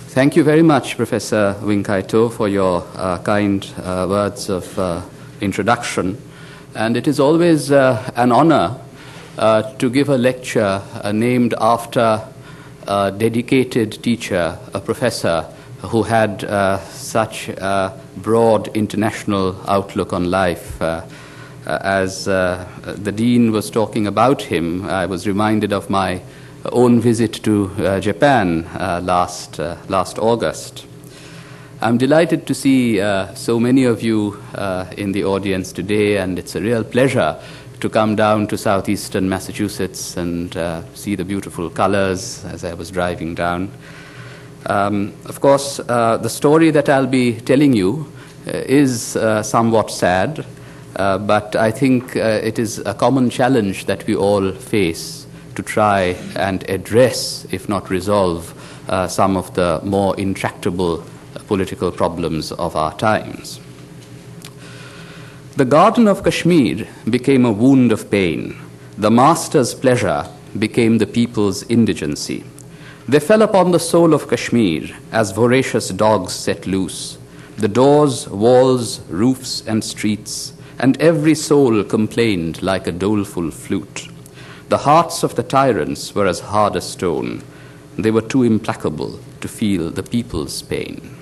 Thank you very much, Professor Winkaito, for your kind words of introduction. And it is always an honor to give a lecture named after a dedicated teacher, a professor who had such a broad international outlook on life. As the Dean was talking about him, I was reminded of my own visit to Japan last August. I'm delighted to see so many of you in the audience today, and it's a real pleasure to come down to southeastern Massachusetts and see the beautiful colors as I was driving down. Of course, the story that I'll be telling you is somewhat sad, but I think it is a common challenge that we all face to try and address, if not resolve, some of the more intractable political problems of our times. The garden of Kashmir became a wound of pain. The master's pleasure became the people's indigency. They fell upon the soul of Kashmir as voracious dogs set loose. The doors, walls, roofs, and streets, and every soul complained like a doleful flute. The hearts of the tyrants were as hard as stone. They were too implacable to feel the people's pain.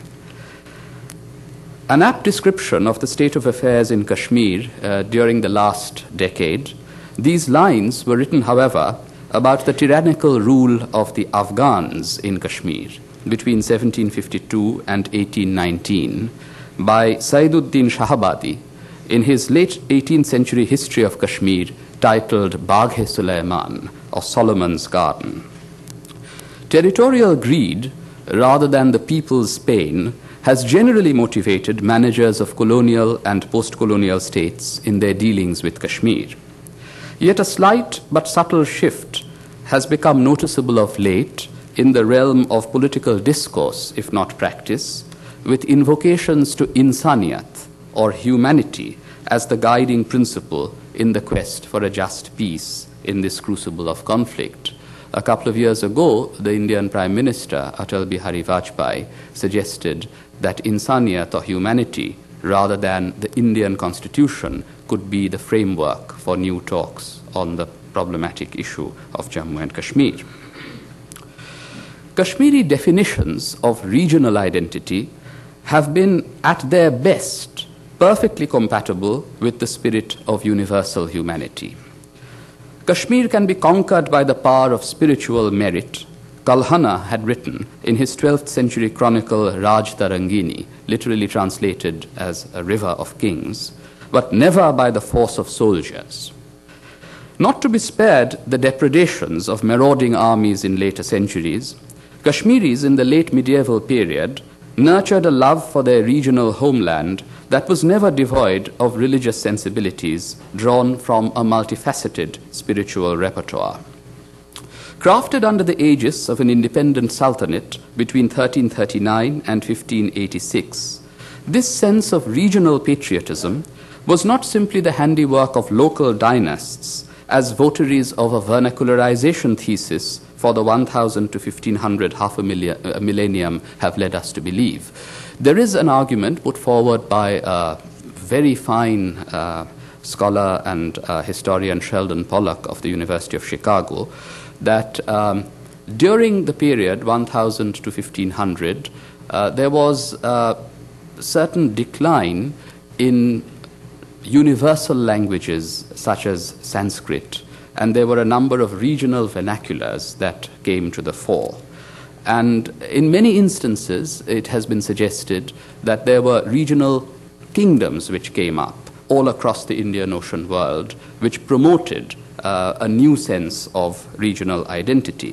An apt description of the state of affairs in Kashmir during the last decade. These lines were written, however, about the tyrannical rule of the Afghans in Kashmir between 1752 and 1819 by Saiduddin Shahabadi in his late 18th century history of Kashmir titled Bagh-e-Sulaiman, or Solomon's Garden. Territorial greed, rather than the people's pain, has generally motivated managers of colonial and post-colonial states in their dealings with Kashmir. Yet a slight but subtle shift has become noticeable of late in the realm of political discourse, if not practice, with invocations to insaniyat, or humanity, as the guiding principle in the quest for a just peace in this crucible of conflict. A couple of years ago, the Indian Prime Minister, Atal Bihari Vajpayee, suggested that insaniyat, or humanity, rather than the Indian Constitution, could be the framework for new talks on the problematic issue of Jammu and Kashmir. Kashmiri definitions of regional identity have been, at their best, perfectly compatible with the spirit of universal humanity. Kashmir can be conquered by the power of spiritual merit. Kalhana had written in his 12th century chronicle Raj Tarangini, literally translated as a river of kings, but never by the force of soldiers. Not to be spared the depredations of marauding armies in later centuries, Kashmiris in the late medieval period nurtured a love for their regional homeland that was never devoid of religious sensibilities drawn from a multifaceted spiritual repertoire. Crafted under the aegis of an independent sultanate between 1339 and 1586, this sense of regional patriotism was not simply the handiwork of local dynasts, as votaries of a vernacularization thesis for the 1000 to 1500 millennium have led us to believe. There is an argument put forward by a very fine scholar and historian Sheldon Pollock of the University of Chicago that during the period 1000 to 1500, there was a certain decline in universal languages such as Sanskrit, and there were a number of regional vernaculars that came to the fore. And in many instances, it has been suggested that there were regional kingdoms which came up all across the Indian Ocean world, which promoted a new sense of regional identity.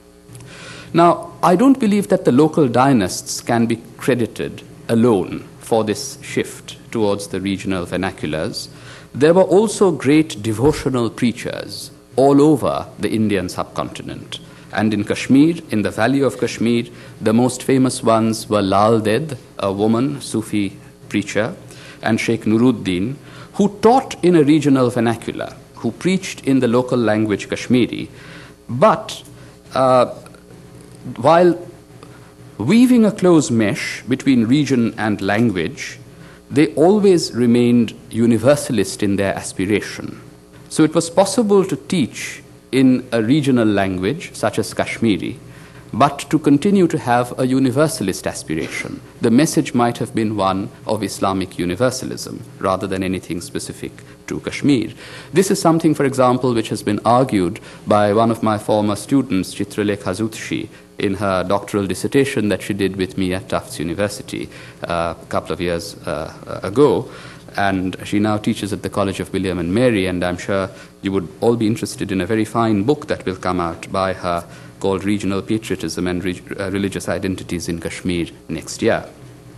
Now, I don't believe that the local dynasts can be credited alone for this shift towards the regional vernaculars. There were also great devotional preachers all over the Indian subcontinent. And in Kashmir, in the valley of Kashmir, the most famous ones were Lal Ded, a woman, Sufi preacher, and Sheikh Nuruddin, who taught in a regional vernacular, who preached in the local language Kashmiri. But while weaving a close mesh between region and language, they always remained universalist in their aspiration. So it was possible to teach in a regional language, such as Kashmiri, but to continue to have a universalist aspiration. The message might have been one of Islamic universalism rather than anything specific to Kashmir. This is something, for example, which has been argued by one of my former students, Chitralekha Zutshi, in her doctoral dissertation that she did with me at Tufts University a couple of years ago. And she now teaches at the College of William and Mary, and I'm sure you would all be interested in a very fine book that will come out by her called Regional Patriotism and Religious Identities in Kashmir next year.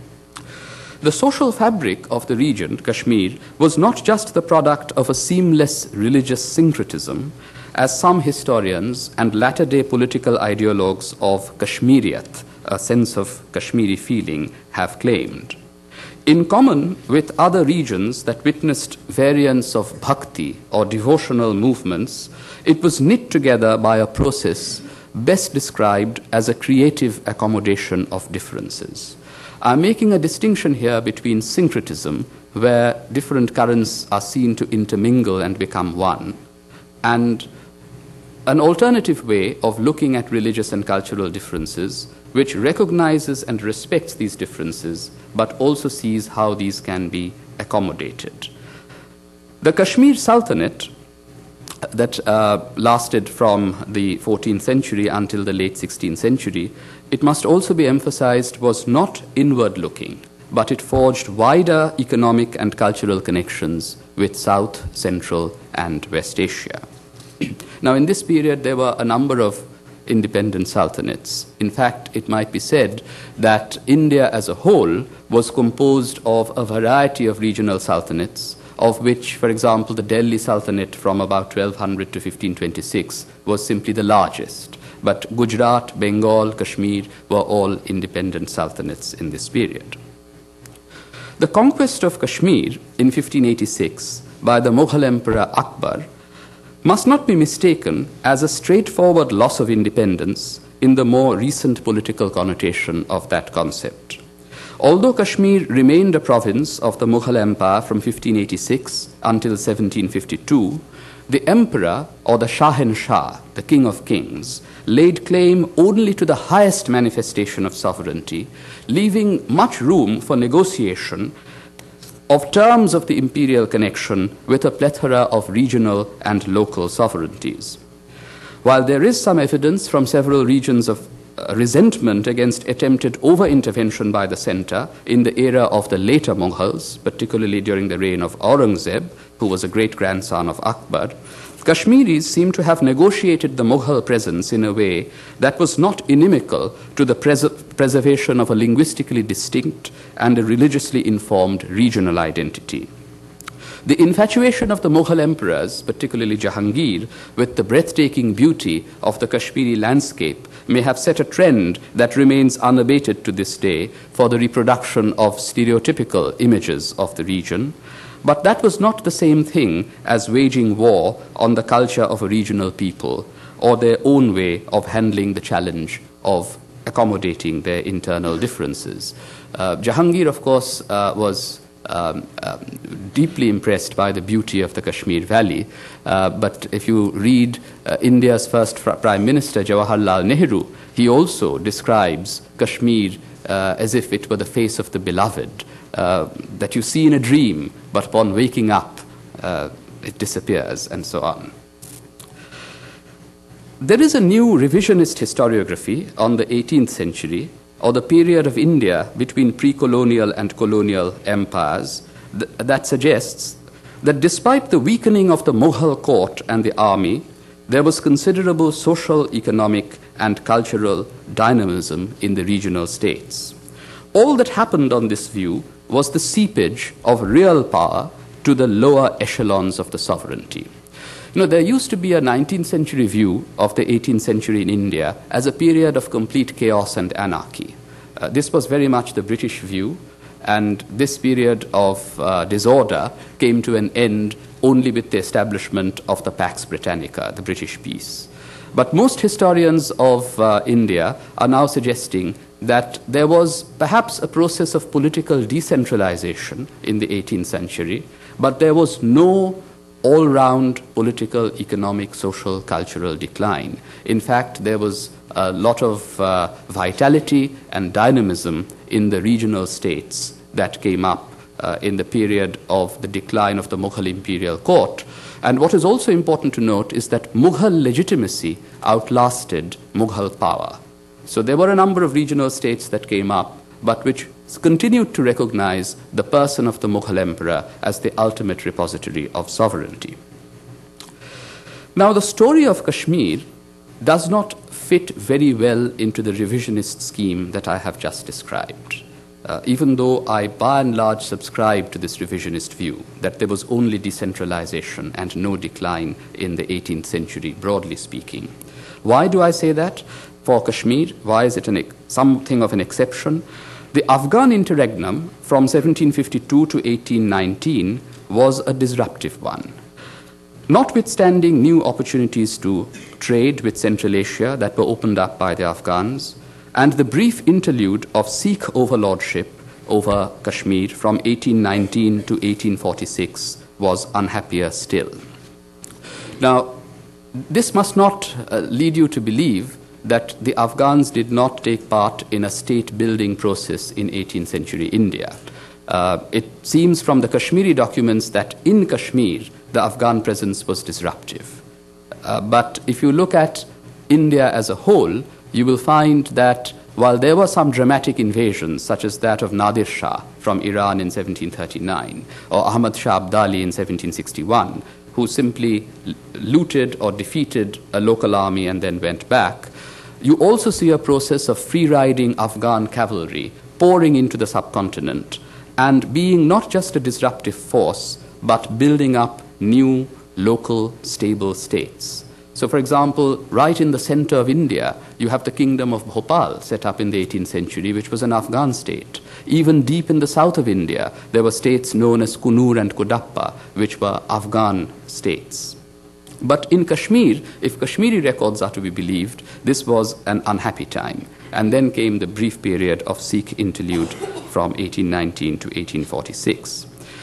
The social fabric of the region, Kashmir, was not just the product of a seamless religious syncretism, as some historians and latter-day political ideologues of Kashmiriyat, a sense of Kashmiri feeling, have claimed. In common with other regions that witnessed variants of bhakti or devotional movements, it was knit together by a process best described as a creative accommodation of differences. I'm making a distinction here between syncretism, where different currents are seen to intermingle and become one, and an alternative way of looking at religious and cultural differences, which recognizes and respects these differences, but also sees how these can be accommodated. The Kashmir Sultanate that lasted from the 14th century until the late 16th century, it must also be emphasized, was not inward-looking, but it forged wider economic and cultural connections with South, Central, and West Asia. Now, in this period, there were a number of independent sultanates. In fact, it might be said that India as a whole was composed of a variety of regional sultanates, of which, for example, the Delhi Sultanate from about 1200 to 1526 was simply the largest. But Gujarat, Bengal, Kashmir were all independent sultanates in this period. The conquest of Kashmir in 1586 by the Mughal Emperor Akbar must not be mistaken as a straightforward loss of independence in the more recent political connotation of that concept. Although Kashmir remained a province of the Mughal Empire from 1586 until 1752, the emperor, or the Shahenshah, the king of kings, laid claim only to the highest manifestation of sovereignty, leaving much room for negotiation of terms of the imperial connection with a plethora of regional and local sovereignties. While there is some evidence from several regions of resentment against attempted over-intervention by the center in the era of the later Mughals, particularly during the reign of Aurangzeb, who was a great-grandson of Akbar, Kashmiris seem to have negotiated the Mughal presence in a way that was not inimical to the preservation of a linguistically distinct and a religiously informed regional identity. The infatuation of the Mughal emperors, particularly Jahangir, with the breathtaking beauty of the Kashmiri landscape may have set a trend that remains unabated to this day for the reproduction of stereotypical images of the region. But that was not the same thing as waging war on the culture of a regional people or their own way of handling the challenge of accommodating their internal differences. Jahangir, of course, was deeply impressed by the beauty of the Kashmir Valley. But if you read India's first Prime Minister, Jawaharlal Nehru, he also describes Kashmir as if it were the face of the beloved, that you see in a dream, but upon waking up, it disappears, and so on. There is a new revisionist historiography on the 18th century, or the period of India between pre-colonial and colonial empires, that suggests that despite the weakening of the Mughal court and the army, there was considerable social, economic, and cultural dynamism in the regional states. All that happened on this view was the seepage of real power to the lower echelons of the sovereignty. You know, there used to be a 19th century view of the 18th century in India as a period of complete chaos and anarchy. This was very much the British view, and this period of disorder came to an end only with the establishment of the Pax Britannica, the British peace. But most historians of India are now suggesting that there was perhaps a process of political decentralization in the 18th century, but there was no all-round political, economic, social, cultural decline. In fact, there was a lot of vitality and dynamism in the regional states that came up in the period of the decline of the Mughal imperial court. And what is also important to note is that Mughal legitimacy outlasted Mughal power. So there were a number of regional states that came up, but which continued to recognize the person of the Mughal emperor as the ultimate repository of sovereignty. Now, the story of Kashmir does not fit very well into the revisionist scheme that I have just described. Even though I, by and large, subscribe to this revisionist view that there was only decentralization and no decline in the 18th century, broadly speaking. Why do I say that? For Kashmir, why is it something of an exception? The Afghan interregnum from 1752 to 1819 was a disruptive one. Notwithstanding new opportunities to trade with Central Asia that were opened up by the Afghans, and the brief interlude of Sikh overlordship over Kashmir from 1819 to 1846 was unhappier still. Now, this must not lead you to believe that the Afghans did not take part in a state-building process in 18th century India. It seems from the Kashmiri documents that in Kashmir, the Afghan presence was disruptive. But if you look at India as a whole, you will find that while there were some dramatic invasions, such as that of Nadir Shah from Iran in 1739, or Ahmad Shah Abdali in 1761, who simply looted or defeated a local army and then went back, you also see a process of free-riding Afghan cavalry pouring into the subcontinent and being not just a disruptive force, but building up new, local, stable states. So, for example, right in the center of India, you have the kingdom of Bhopal set up in the 18th century, which was an Afghan state. Even deep in the south of India, there were states known as Kunur and Kudappa, which were Afghan states. But in Kashmir, if Kashmiri records are to be believed, this was an unhappy time. And then came the brief period of Sikh interlude from 1819 to 1846.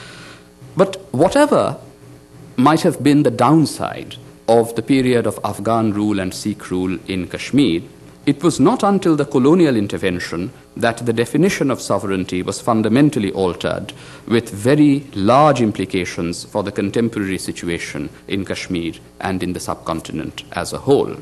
But whatever might have been the downside of the period of Afghan rule and Sikh rule in Kashmir, it was not until the colonial intervention that the definition of sovereignty was fundamentally altered, with very large implications for the contemporary situation in Kashmir and in the subcontinent as a whole.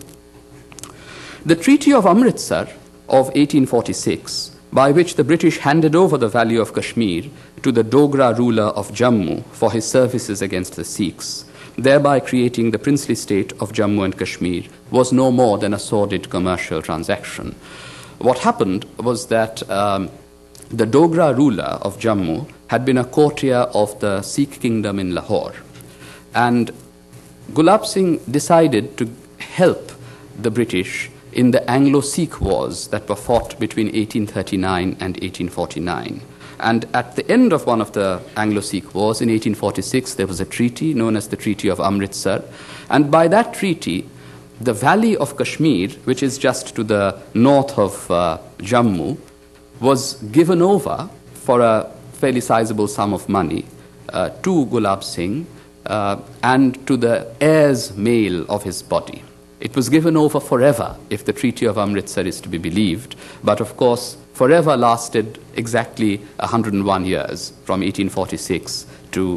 The Treaty of Amritsar of 1846, by which the British handed over the Valley of Kashmir to the Dogra ruler of Jammu for his services against the Sikhs, thereby creating the princely state of Jammu and Kashmir, was no more than a sordid commercial transaction. What happened was that the Dogra ruler of Jammu had been a courtier of the Sikh kingdom in Lahore. And Gulab Singh decided to help the British in the Anglo-Sikh wars that were fought between 1839 and 1849. And at the end of one of the Anglo-Sikh wars in 1846, there was a treaty known as the Treaty of Amritsar. And by that treaty, the Valley of Kashmir, which is just to the north of Jammu, was given over for a fairly sizable sum of money to Gulab Singh and to the heirs male of his body. It was given over forever, if the Treaty of Amritsar is to be believed, but of course, forever lasted exactly 101 years, from 1846 to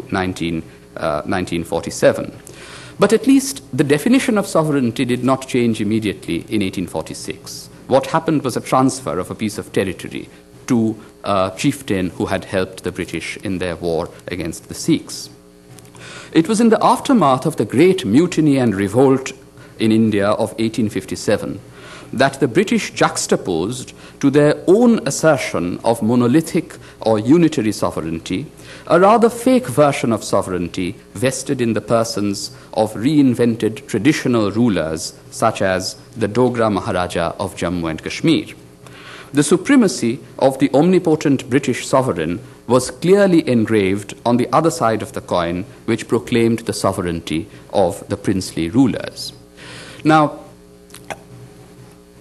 1947. But at least the definition of sovereignty did not change immediately in 1846. What happened was a transfer of a piece of territory to a chieftain who had helped the British in their war against the Sikhs. It was in the aftermath of the great mutiny and revolt in India of 1857 that the British juxtaposed to their own assertion of monolithic or unitary sovereignty a rather fake version of sovereignty vested in the persons of reinvented traditional rulers such as the Dogra Maharaja of Jammu and Kashmir. The supremacy of the omnipotent British sovereign was clearly engraved on the other side of the coin, which proclaimed the sovereignty of the princely rulers. Now,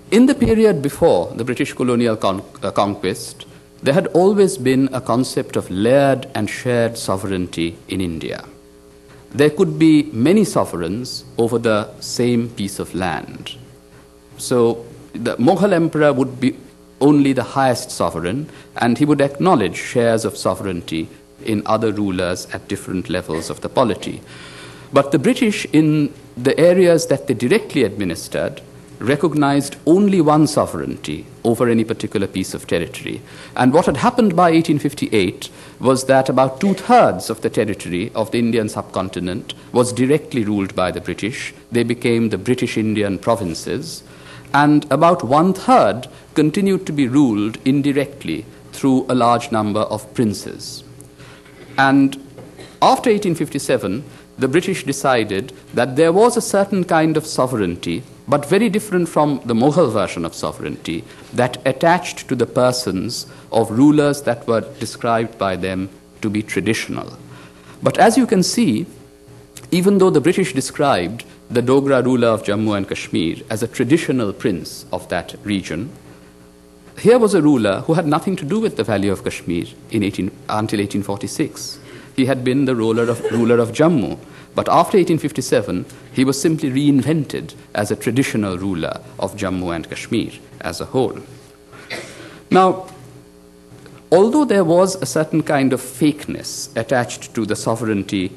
In the period before the British colonial conquest, there had always been a concept of layered and shared sovereignty in India. There could be many sovereigns over the same piece of land. So the Mughal emperor would be only the highest sovereign, and he would acknowledge shares of sovereignty in other rulers at different levels of the polity. But the British, in the areas that they directly administered, recognized only one sovereignty over any particular piece of territory. And what had happened by 1858 was that about 2/3 of the territory of the Indian subcontinent was directly ruled by the British. They became the British Indian provinces, and about 1/3 continued to be ruled indirectly through a large number of princes. And after 1857, the British decided that there was a certain kind of sovereignty, but very different from the Mughal version of sovereignty, that attached to the persons of rulers that were described by them to be traditional. But as you can see, even though the British described the Dogra ruler of Jammu and Kashmir as a traditional prince of that region, here was a ruler who had nothing to do with the Valley of Kashmir until 1846. He had been the ruler of Jammu. But after 1857, he was simply reinvented as a traditional ruler of Jammu and Kashmir as a whole. Now, although there was a certain kind of fakeness attached to the sovereignty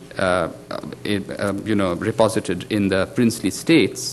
reposited in the princely states,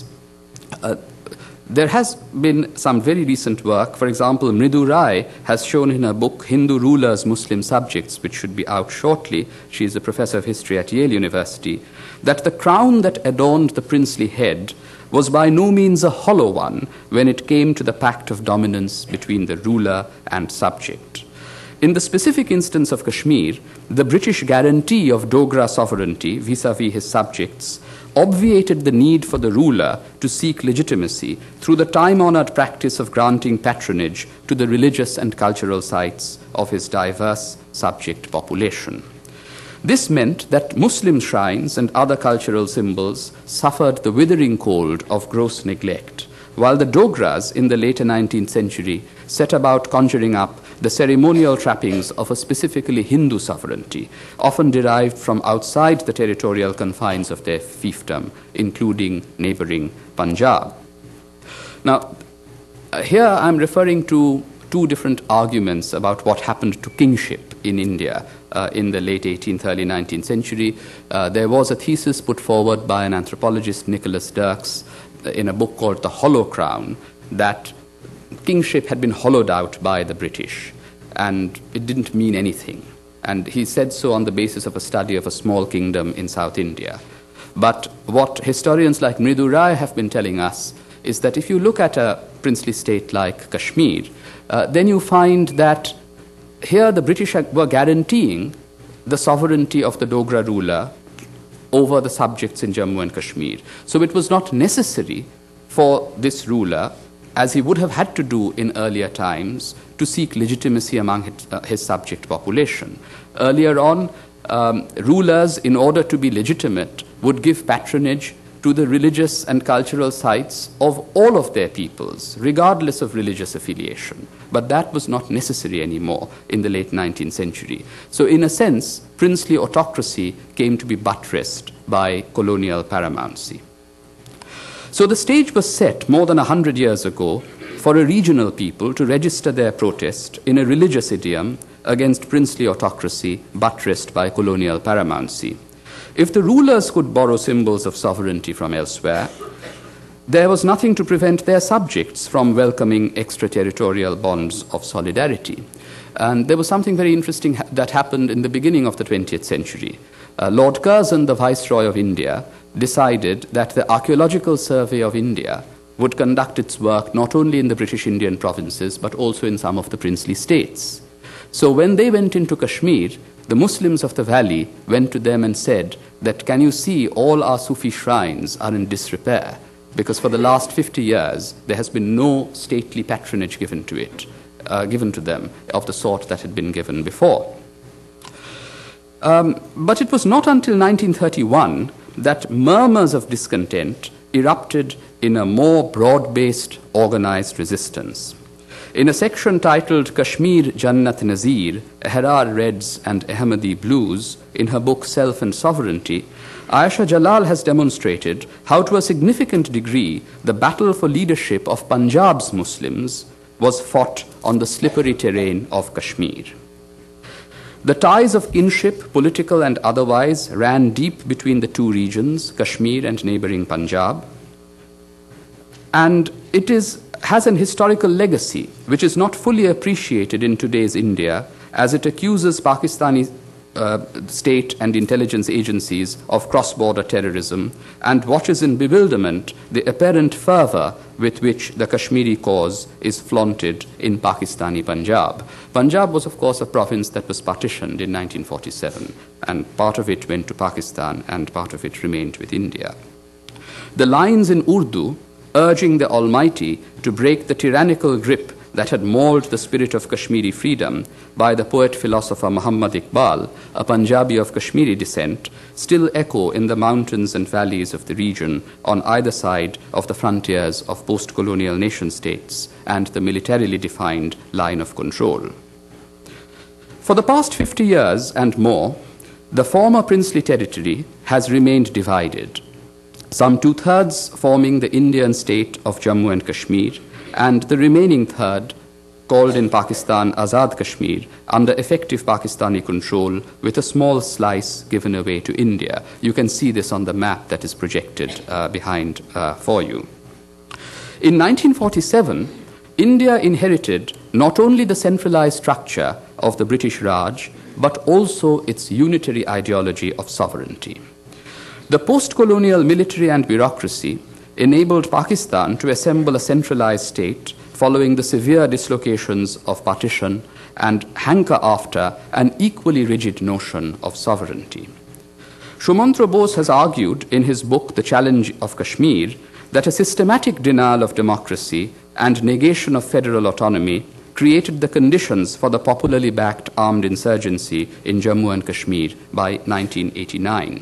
there has been some very recent work. For example, Mridu Rai has shown in her book Hindu Rulers, Muslim Subjects, which should be out shortly, she is a professor of history at Yale University, that the crown that adorned the princely head was by no means a hollow one when it came to the pact of dominance between the ruler and subject. In the specific instance of Kashmir, the British guarantee of Dogra sovereignty vis-à-vis his subjects obviated the need for the ruler to seek legitimacy through the time-honored practice of granting patronage to the religious and cultural sites of his diverse subject population. This meant that Muslim shrines and other cultural symbols suffered the withering cold of gross neglect, while the Dogras in the later 19th century set about conjuring up the ceremonial trappings of a specifically Hindu sovereignty, often derived from outside the territorial confines of their fiefdom, including neighboring Punjab. Now, here I'm referring to two different arguments about what happened to kingship in India in the late 18th, early 19th century. There was a thesis put forward by an anthropologist, Nicholas Dirks, in a book called The Hollow Crown, that kingship had been hollowed out by the British, and it didn't mean anything. And he said so on the basis of a study of a small kingdom in South India. But what historians like Mridu Rai have been telling us is that if you look at a princely state like Kashmir, then you find that here the British were guaranteeing the sovereignty of the Dogra ruler over the subjects in Jammu and Kashmir. So it was not necessary for this ruler, as he would have had to do in earlier times, to seek legitimacy among his subject population. Earlier on, rulers, in order to be legitimate, would give patronage to the religious and cultural sites of all of their peoples, regardless of religious affiliation. But that was not necessary anymore in the late 19th century. So in a sense, princely autocracy came to be buttressed by colonial paramountcy. So the stage was set more than 100 years ago for a regional people to register their protest in a religious idiom against princely autocracy buttressed by colonial paramountcy. If the rulers could borrow symbols of sovereignty from elsewhere, there was nothing to prevent their subjects from welcoming extraterritorial bonds of solidarity. And there was something very interesting that happened in the beginning of the 20th century. Lord Curzon, the Viceroy of India, decided that the Archaeological Survey of India would conduct its work not only in the British Indian provinces, but also in some of the princely states. So when they went into Kashmir, the Muslims of the valley went to them and said that, can you see all our Sufi shrines are in disrepair, because for the last 50 years there has been no stately patronage given to them of the sort that had been given before. But it was not until 1931 that murmurs of discontent erupted in a more broad-based organized resistance. In a section titled Kashmir Jannat Nazir, Ahrar Reds and Ahmadi Blues, in her book Self and Sovereignty, Ayesha Jalal has demonstrated how to a significant degree the battle for leadership of Punjab's Muslims was fought on the slippery terrain of Kashmir. The ties of kinship, political and otherwise, ran deep between the two regions, Kashmir and neighboring Punjab. And it has an historical legacy which is not fully appreciated in today's India, as it accuses Pakistani state and intelligence agencies of cross-border terrorism and watches in bewilderment the apparent fervor with which the Kashmiri cause is flaunted in Pakistani Punjab. Punjab was, of course, a province that was partitioned in 1947, and part of it went to Pakistan and part of it remained with India. The lines in Urdu urging the Almighty to break the tyrannical grip that had mauled the spirit of Kashmiri freedom by the poet-philosopher Muhammad Iqbal, a Punjabi of Kashmiri descent, still echo in the mountains and valleys of the region on either side of the frontiers of post-colonial nation-states and the militarily defined line of control. For the past 50 years and more, the former princely territory has remained divided, some two-thirds forming the Indian state of Jammu and Kashmir, and the remaining third, called in Pakistan Azad Kashmir, under effective Pakistani control, with a small slice given away to India. You can see this on the map that is projected behind for you. In 1947, India inherited not only the centralized structure of the British Raj, but also its unitary ideology of sovereignty. The post-colonial military and bureaucracy enabled Pakistan to assemble a centralized state following the severe dislocations of partition and hanker after an equally rigid notion of sovereignty. Shumantra Bose has argued in his book The Challenge of Kashmir that a systematic denial of democracy and negation of federal autonomy created the conditions for the popularly backed armed insurgency in Jammu and Kashmir by 1989.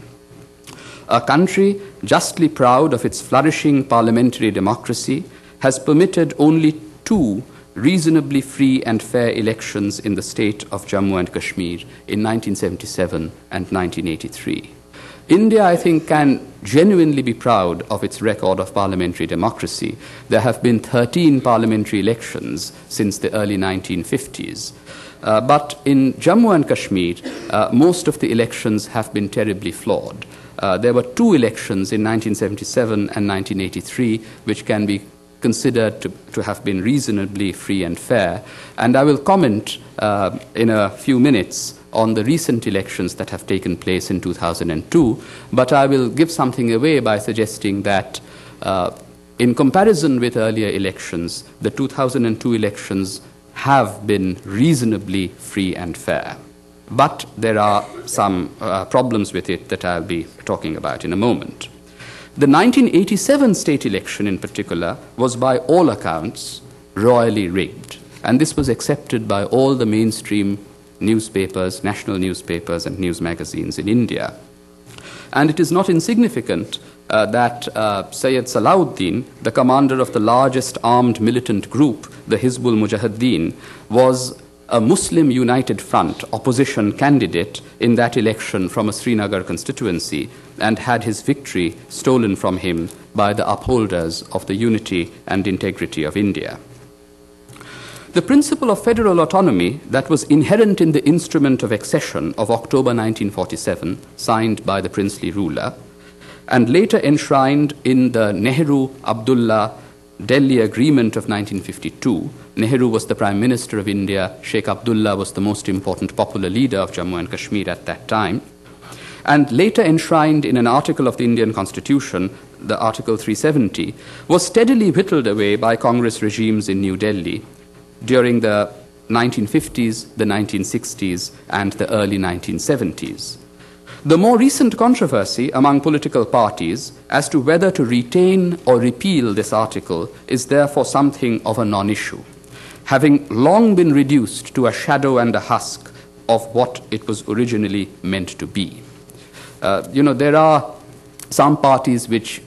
A country justly proud of its flourishing parliamentary democracy has permitted only 2 reasonably free and fair elections in the state of Jammu and Kashmir in 1977 and 1983. India, I think, can genuinely be proud of its record of parliamentary democracy. There have been 13 parliamentary elections since the early 1950s. But in Jammu and Kashmir, most of the elections have been terribly flawed. There were 2 elections in 1977 and 1983, which can be considered to have been reasonably free and fair. And I will comment in a few minutes on the recent elections that have taken place in 2002, but I will give something away by suggesting that in comparison with earlier elections, the 2002 elections have been reasonably free and fair. But there are some problems with it that I'll be talking about in a moment. The 1987 state election in particular was by all accounts royally rigged, and this was accepted by all the mainstream newspapers, national newspapers and news magazines in India. And it is not insignificant that Sayyid Salahuddin, the commander of the largest armed militant group, the Hizbul Mujahideen, was a Muslim United Front opposition candidate in that election from a Srinagar constituency and had his victory stolen from him by the upholders of the unity and integrity of India. The principle of federal autonomy that was inherent in the instrument of accession of October 1947, signed by the princely ruler, and later enshrined in the Nehru-Abdullah Delhi Agreement of 1952. Nehru was the Prime Minister of India. Sheikh Abdullah was the most important popular leader of Jammu and Kashmir at that time. And later enshrined in an article of the Indian Constitution, the Article 370, was steadily whittled away by Congress regimes in New Delhi during the 1950s, the 1960s, and the early 1970s. The more recent controversy among political parties as to whether to retain or repeal this article is therefore something of a non-issue, having long been reduced to a shadow and a husk of what it was originally meant to be. There are some parties which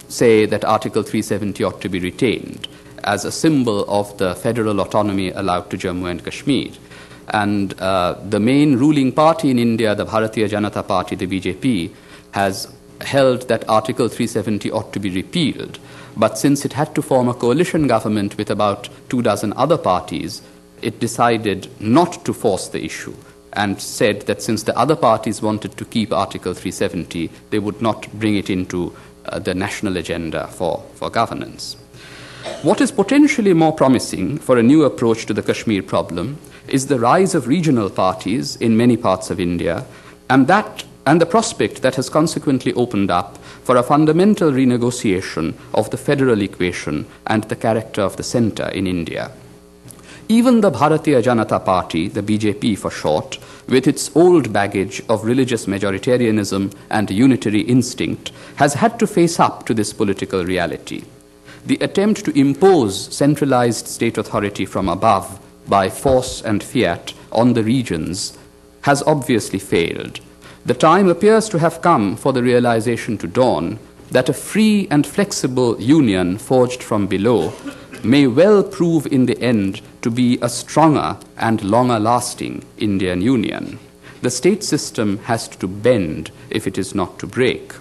say that Article 370 ought to be retained as a symbol of the federal autonomy allowed to Jammu and Kashmir. And the main ruling party in India, the Bharatiya Janata Party, the BJP, has held that Article 370 ought to be repealed. But since it had to form a coalition government with about 24 other parties, it decided not to force the issue and said that since the other parties wanted to keep Article 370, they would not bring it into the national agenda for governance. What is potentially more promising for a new approach to the Kashmir problem is the rise of regional parties in many parts of India, and the prospect that has consequently opened up for a fundamental renegotiation of the federal equation and the character of the centre in India. Even the Bharatiya Janata Party, the BJP for short, with its old baggage of religious majoritarianism and unitary instinct, has had to face up to this political reality. The attempt to impose centralized state authority from above by force and fiat on the regions has obviously failed. The time appears to have come for the realization to dawn that a free and flexible union forged from below may well prove in the end to be a stronger and longer-lasting Indian union. The state system has to bend if it is not to break.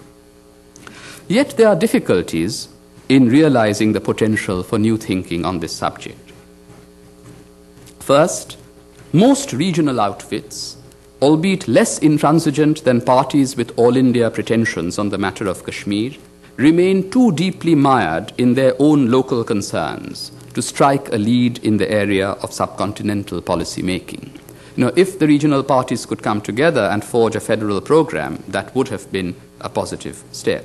Yet there are difficulties in realizing the potential for new thinking on this subject. First, most regional outfits, albeit less intransigent than parties with all India pretensions on the matter of Kashmir, remain too deeply mired in their own local concerns to strike a lead in the area of subcontinental policy making. If the regional parties could come together and forge a federal program, that would have been a positive step.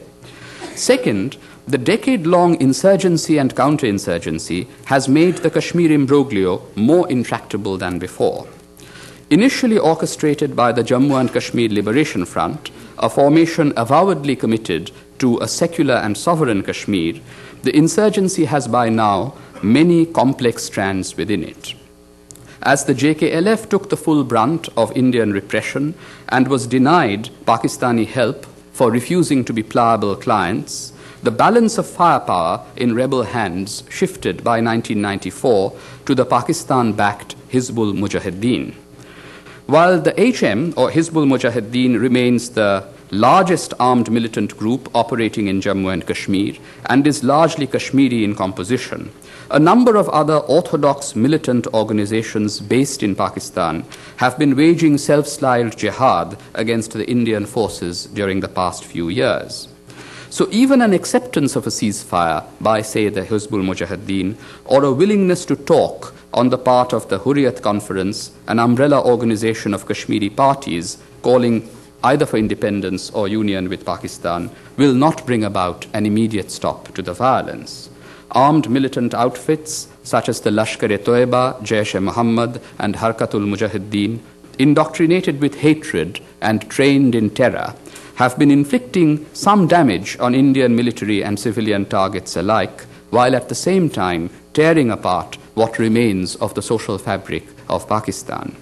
Second, the decade-long insurgency and counterinsurgency has made the Kashmir imbroglio more intractable than before. Initially orchestrated by the Jammu and Kashmir Liberation Front, a formation avowedly committed to a secular and sovereign Kashmir, the insurgency has by now many complex strands within it. As the JKLF took the full brunt of Indian repression and was denied Pakistani help for refusing to be pliable clients, the balance of firepower in rebel hands shifted by 1994 to the Pakistan-backed Hizbul Mujahideen. While the HM, or Hizbul Mujahideen, remains the largest armed militant group operating in Jammu and Kashmir and is largely Kashmiri in composition, a number of other orthodox militant organizations based in Pakistan have been waging self-styled jihad against the Indian forces during the past few years. So even an acceptance of a ceasefire by, say, the Hizbul Mujahideen, or a willingness to talk on the part of the Hurriyat Conference, an umbrella organization of Kashmiri parties calling either for independence or union with Pakistan, will not bring about an immediate stop to the violence. Armed militant outfits such as the Lashkar-e-Toiba, Jaish-e-Mohammed and Harkatul Mujahideen, indoctrinated with hatred and trained in terror, have been inflicting some damage on Indian military and civilian targets alike, while at the same time tearing apart what remains of the social fabric of Pakistan.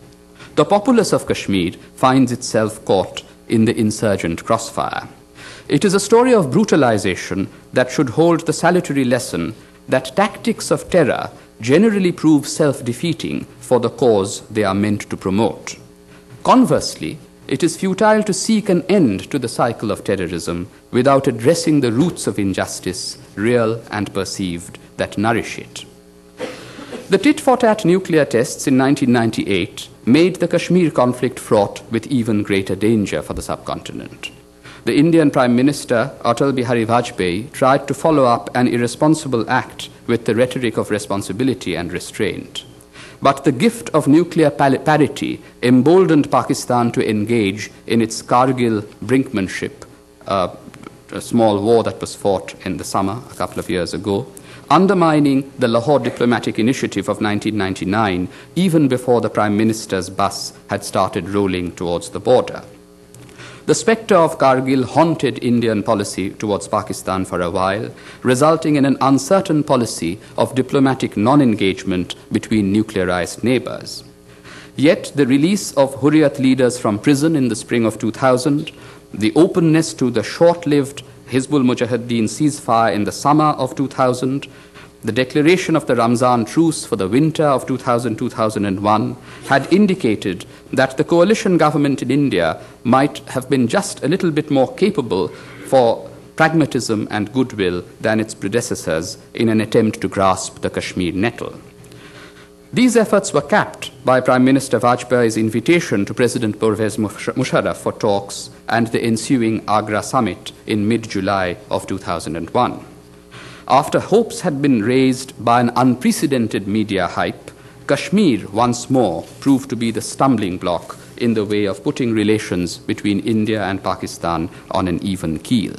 The populace of Kashmir finds itself caught in the insurgent crossfire. It is a story of brutalization that should hold the salutary lesson that tactics of terror generally prove self-defeating for the cause they are meant to promote. Conversely, it is futile to seek an end to the cycle of terrorism without addressing the roots of injustice, real and perceived, that nourish it. The tit-for-tat nuclear tests in 1998 made the Kashmir conflict fraught with even greater danger for the subcontinent. The Indian Prime Minister, Atal Bihari Vajpayee, tried to follow up an irresponsible act with the rhetoric of responsibility and restraint. But the gift of nuclear parity emboldened Pakistan to engage in its Kargil brinkmanship, a small war that was fought in the summer a couple of years ago, undermining the Lahore diplomatic initiative of 1999 even before the Prime Minister's bus had started rolling towards the border. The spectre of Kargil haunted Indian policy towards Pakistan for a while, resulting in an uncertain policy of diplomatic non-engagement between nuclearized neighbors. Yet the release of Hurriyat leaders from prison in the spring of 2000, the openness to the short-lived Hizbul Mujahideen ceasefire in the summer of 2000, the declaration of the Ramzan truce for the winter of 2000-2001 had indicated that the coalition government in India might have been just a little bit more capable for pragmatism and goodwill than its predecessors in an attempt to grasp the Kashmir nettle. These efforts were capped by Prime Minister Vajpayee's invitation to President Pervez Musharraf for talks and the ensuing Agra summit in mid-July of 2001. After hopes had been raised by an unprecedented media hype, Kashmir once more proved to be the stumbling block in the way of putting relations between India and Pakistan on an even keel.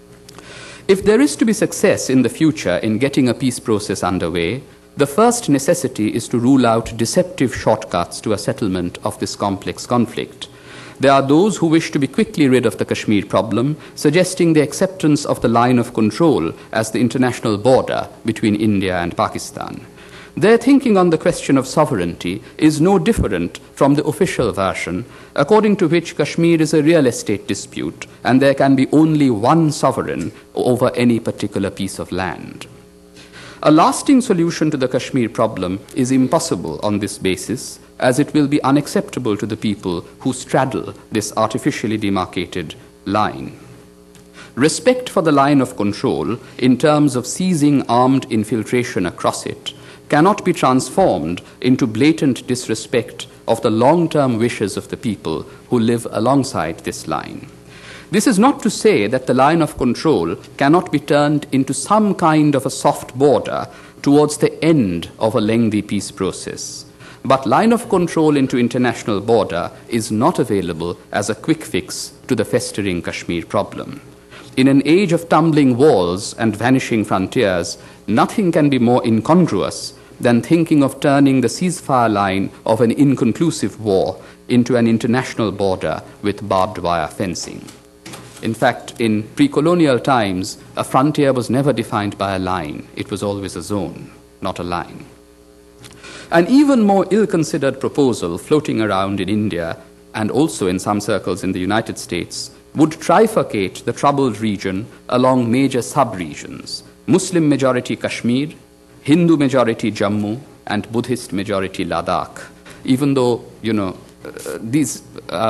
If there is to be success in the future in getting a peace process underway, the first necessity is to rule out deceptive shortcuts to a settlement of this complex conflict. There are those who wish to be quickly rid of the Kashmir problem, suggesting the acceptance of the line of control as the international border between India and Pakistan. Their thinking on the question of sovereignty is no different from the official version, according to which Kashmir is a real estate dispute and there can be only one sovereign over any particular piece of land. A lasting solution to the Kashmir problem is impossible on this basis, as it will be unacceptable to the people who straddle this artificially demarcated line. Respect for the line of control, in terms of ceasing armed infiltration across it, cannot be transformed into blatant disrespect of the long-term wishes of the people who live alongside this line. This is not to say that the line of control cannot be turned into some kind of a soft border towards the end of a lengthy peace process. But line of control into international border is not available as a quick fix to the festering Kashmir problem. In an age of tumbling walls and vanishing frontiers, nothing can be more incongruous than thinking of turning the ceasefire line of an inconclusive war into an international border with barbed wire fencing. In fact, in pre-colonial times, a frontier was never defined by a line. It was always a zone, not a line. An even more ill-considered proposal floating around in India and also in some circles in the United States would trifurcate the troubled region along major sub-regions: Muslim-majority Kashmir, Hindu-majority Jammu, and Buddhist-majority Ladakh. Even though, these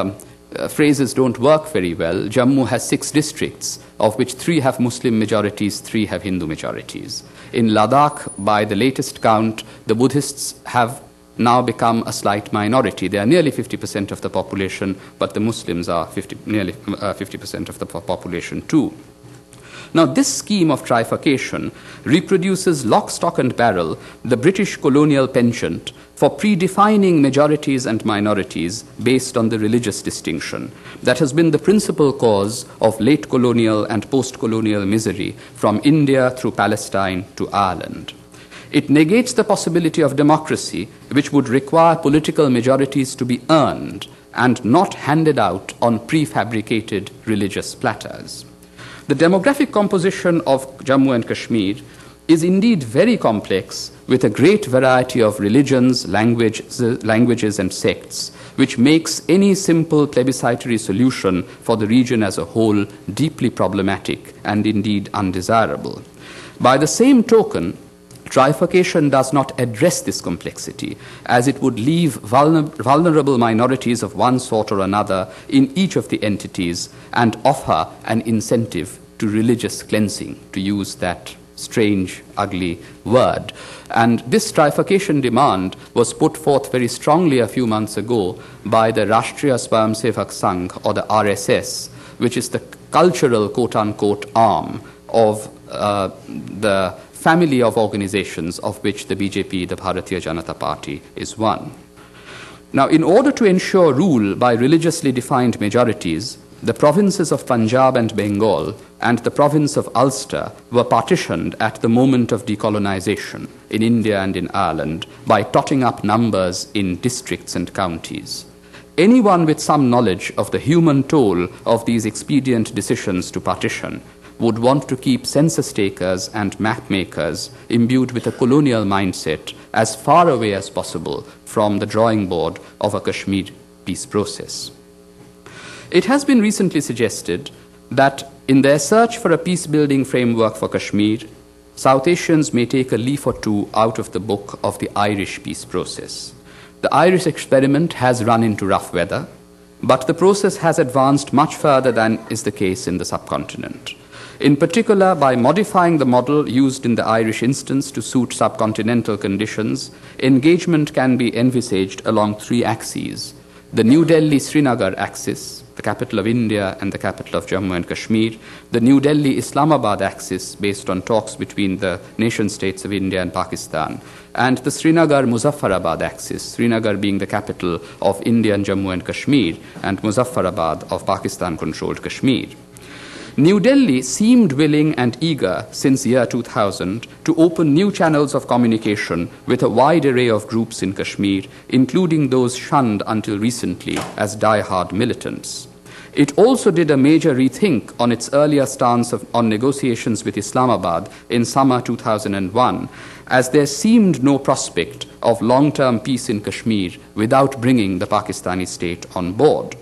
phrases don't work very well. Jammu has 6 districts, of which 3 have Muslim majorities, 3 have Hindu majorities. In Ladakh, by the latest count, the Buddhists have now become a slight minority. They are nearly 50% of the population, but the Muslims are nearly 50% of the population too. Now, this scheme of trifurcation reproduces lock, stock and barrel the British colonial penchant for predefining majorities and minorities based on the religious distinction that has been the principal cause of late colonial and post-colonial misery from India through Palestine to Ireland. It negates the possibility of democracy, which would require political majorities to be earned and not handed out on prefabricated religious platters. The demographic composition of Jammu and Kashmir is indeed very complex, with a great variety of religions, languages and sects, which makes any simple plebiscitary solution for the region as a whole deeply problematic and indeed undesirable. By the same token, trifurcation does not address this complexity, as it would leave vulnerable minorities of one sort or another in each of the entities and offer an incentive to religious cleansing, to use that strange, ugly word. And this trifurcation demand was put forth very strongly a few months ago by the Rashtriya Swayamsevak Sangh, or the RSS, which is the cultural quote-unquote arm of the family of organizations of which the BJP, the Bharatiya Janata Party, is one. Now, in order to ensure rule by religiously defined majorities, the provinces of Punjab and Bengal and the province of Ulster were partitioned at the moment of decolonization in India and in Ireland by totting up numbers in districts and counties. Anyone with some knowledge of the human toll of these expedient decisions to partition would want to keep census takers and map makers imbued with a colonial mindset as far away as possible from the drawing board of a Kashmir peace process. It has been recently suggested that in their search for a peace-building framework for Kashmir, South Asians may take a leaf or two out of the book of the Irish peace process. The Irish experiment has run into rough weather, but the process has advanced much further than is the case in the subcontinent. In particular, by modifying the model used in the Irish instance to suit subcontinental conditions, engagement can be envisaged along three axes: the New Delhi-Srinagar axis, the capital of India and the capital of Jammu and Kashmir; the New Delhi-Islamabad axis, based on talks between the nation-states of India and Pakistan; and the Srinagar-Muzaffarabad axis, Srinagar being the capital of India and Jammu and Kashmir, and Muzaffarabad of Pakistan-controlled Kashmir. New Delhi seemed willing and eager since year 2000 to open new channels of communication with a wide array of groups in Kashmir, including those shunned until recently as die-hard militants. It also did a major rethink on its earlier stance on negotiations with Islamabad in summer 2001, as there seemed no prospect of long-term peace in Kashmir without bringing the Pakistani state on board.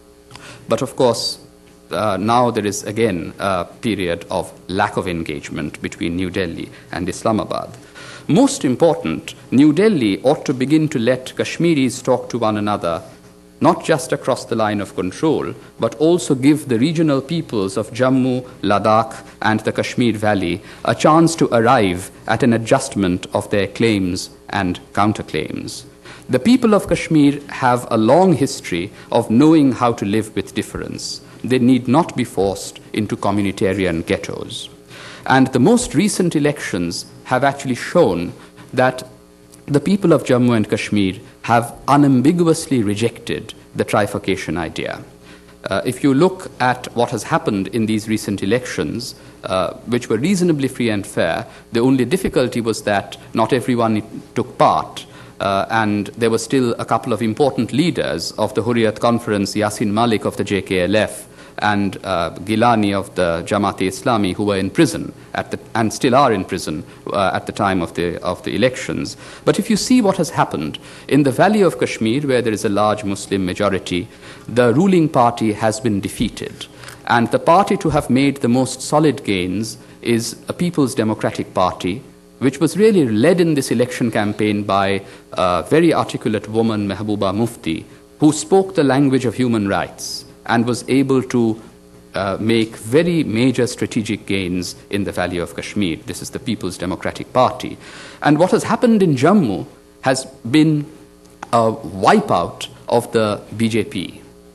But of course, now there is again a period of lack of engagement between New Delhi and Islamabad. Most important, New Delhi ought to begin to let Kashmiris talk to one another, not just across the line of control, but also give the regional peoples of Jammu, Ladakh, and the Kashmir Valley a chance to arrive at an adjustment of their claims and counterclaims. The people of Kashmir have a long history of knowing how to live with difference. They need not be forced into communitarian ghettos. And the most recent elections have actually shown that the people of Jammu and Kashmir have unambiguously rejected the trifurcation idea. If you look at what has happened in these recent elections, which were reasonably free and fair, the only difficulty was that not everyone took part. And there were still a couple of important leaders of the Hurriyat Conference, Yasin Malik of the JKLF and Gilani of the Jamaat-e-Islami, who were in prison and still are in prison at the time of the elections. But if you see what has happened in the Valley of Kashmir, where there is a large Muslim majority, the ruling party has been defeated. And the party to have made the most solid gains is a People's Democratic Party, which was really led in this election campaign by a very articulate woman, Mehbooba Mufti, who spoke the language of human rights and was able to make very major strategic gains in the Valley of Kashmir. This is the People's Democratic Party. And what has happened in Jammu has been a wipeout of the BJP.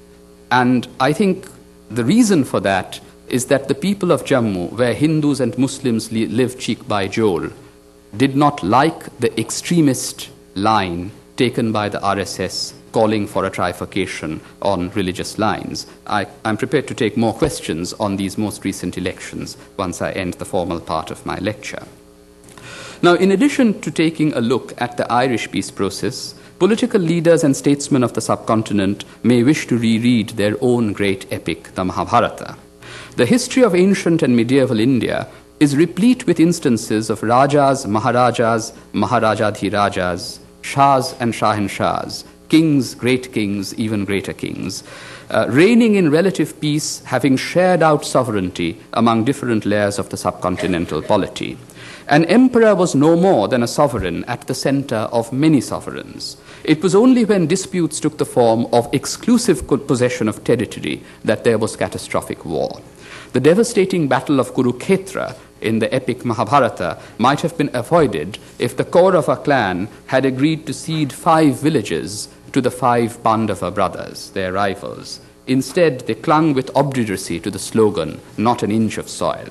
And I think the reason for that is that the people of Jammu, where Hindus and Muslims live cheek by jowl, did not like the extremist line taken by the RSS calling for a trifurcation on religious lines. I'm prepared to take more questions on these most recent elections once I end the formal part of my lecture. Now, in addition to taking a look at the Irish peace process, political leaders and statesmen of the subcontinent may wish to reread their own great epic, the Mahabharata. The history of ancient and medieval India is replete with instances of Rajas, Maharajas, Maharajadhirajas, Shahs and Shahenshahs, kings, great kings, even greater kings, reigning in relative peace, having shared out sovereignty among different layers of the subcontinental polity. An emperor was no more than a sovereign at the center of many sovereigns. It was only when disputes took the form of exclusive possession of territory that there was catastrophic war. The devastating battle of Kurukshetra in the epic Mahabharata might have been avoided if the core of a clan had agreed to cede 5 villages to the 5 Pandava brothers, their rivals. Instead, they clung with obduracy to the slogan, "Not an inch of soil."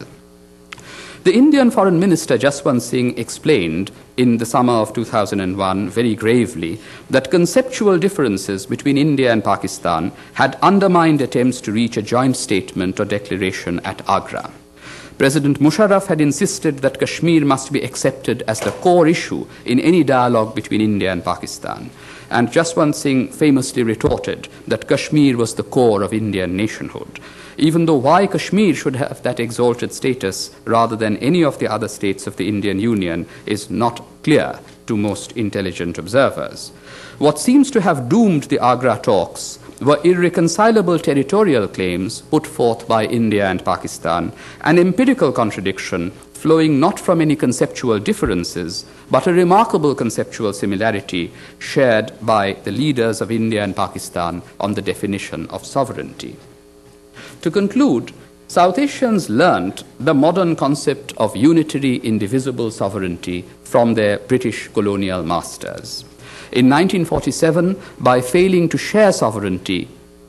The Indian Foreign Minister Jaswant Singh explained in the summer of 2001 very gravely that conceptual differences between India and Pakistan had undermined attempts to reach a joint statement or declaration at Agra. President Musharraf had insisted that Kashmir must be accepted as the core issue in any dialogue between India and Pakistan. and Jaswant Singh famously retorted that Kashmir was the core of Indian nationhood, even though why Kashmir should have that exalted status rather than any of the other states of the Indian Union is not clear to most intelligent observers. What seems to have doomed the Agra talks were irreconcilable territorial claims put forth by India and Pakistan, an empirical contradiction flowing not from any conceptual differences, but a remarkable conceptual similarity shared by the leaders of India and Pakistan on the definition of sovereignty. To conclude, South Asians learnt the modern concept of unitary, indivisible sovereignty from their British colonial masters. In 1947, by failing to share sovereignty,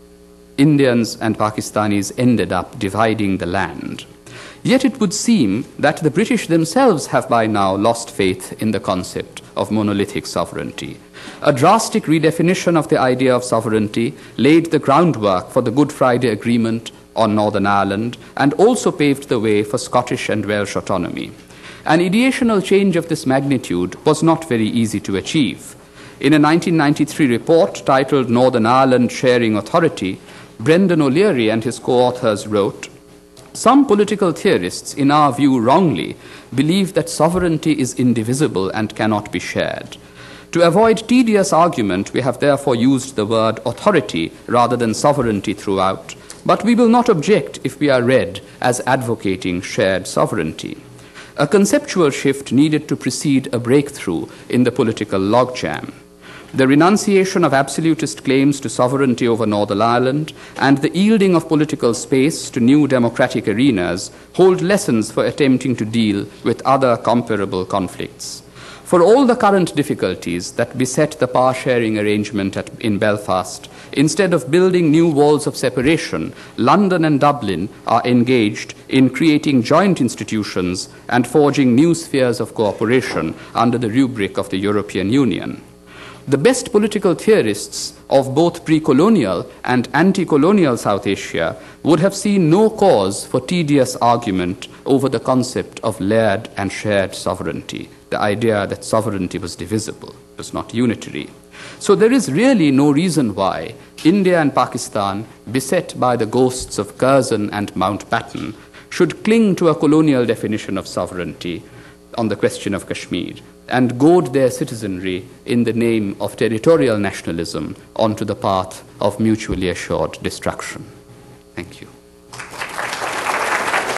Indians and Pakistanis ended up dividing the land. Yet it would seem that the British themselves have by now lost faith in the concept of monolithic sovereignty. A drastic redefinition of the idea of sovereignty laid the groundwork for the Good Friday Agreement on Northern Ireland and also paved the way for Scottish and Welsh autonomy. An ideational change of this magnitude was not very easy to achieve. In a 1993 report titled Northern Ireland Sharing Authority, Brendan O'Leary and his co-authors wrote, "Some political theorists, in our view wrongly, believe that sovereignty is indivisible and cannot be shared. To avoid tedious argument, we have therefore used the word authority rather than sovereignty throughout, but we will not object if we are read as advocating shared sovereignty." A conceptual shift needed to precede a breakthrough in the political logjam. The renunciation of absolutist claims to sovereignty over Northern Ireland and the yielding of political space to new democratic arenas hold lessons for attempting to deal with other comparable conflicts. For all the current difficulties that beset the power-sharing arrangement in Belfast, instead of building new walls of separation, London and Dublin are engaged in creating joint institutions and forging new spheres of cooperation under the rubric of the European Union. The best political theorists of both pre-colonial and anti-colonial South Asia would have seen no cause for tedious argument over the concept of layered and shared sovereignty, the idea that sovereignty was divisible, was not unitary. So there is really no reason why India and Pakistan, beset by the ghosts of Curzon and Mountbatten, should cling to a colonial definition of sovereignty on the question of Kashmir and goad their citizenry in the name of territorial nationalism onto the path of mutually assured destruction. Thank you.